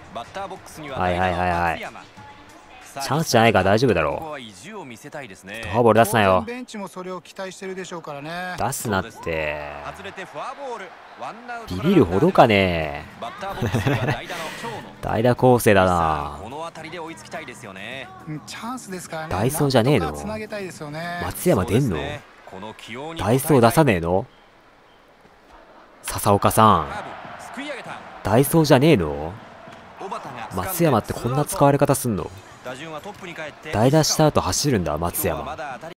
はいはいはいはい。チャンスじゃないから大丈夫だろう。フォアボール出すなよ。出すなって。ビビるほどかね。代打構成だな。ダイソーじゃねえの？松山出んの？ダイソー出さねえの？笹岡さん。ダイソーじゃねえの？松山ってこんな使われ方すんの？代打した後走るんだ松山。